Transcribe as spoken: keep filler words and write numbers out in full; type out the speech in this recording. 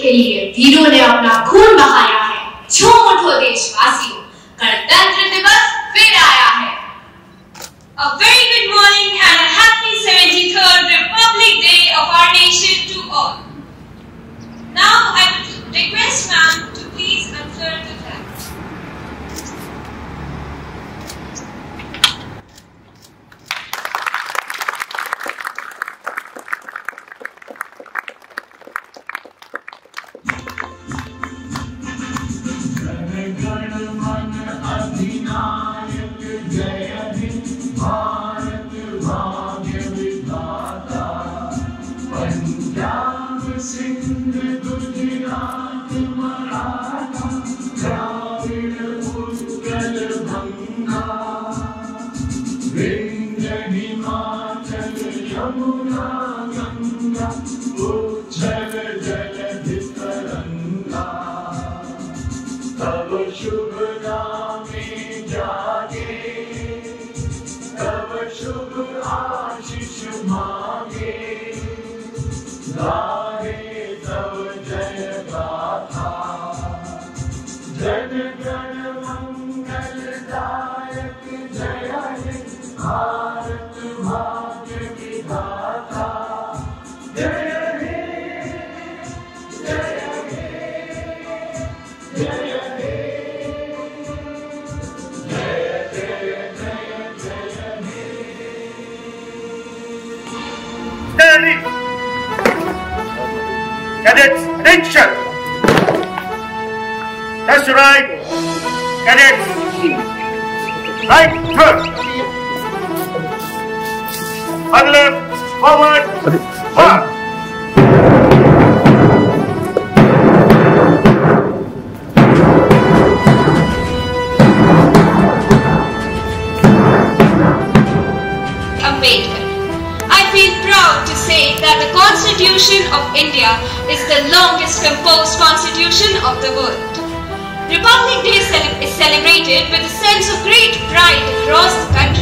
के लिए वीरों ने अपना खून बहाया है। झूम उठो देशवासियों, गणतंत्र दिवस फिर आया है। A very good morning and a happy seventy-third Republic Day of our nation to all. Now I would request ma'am to please unfurl the flag. Cadets, attention! That's right. Cadets, right turn. On left, forward, one. The Constitution of India is the longest composed constitution of the world. Republic Day is celebrated with a sense of great pride across the country.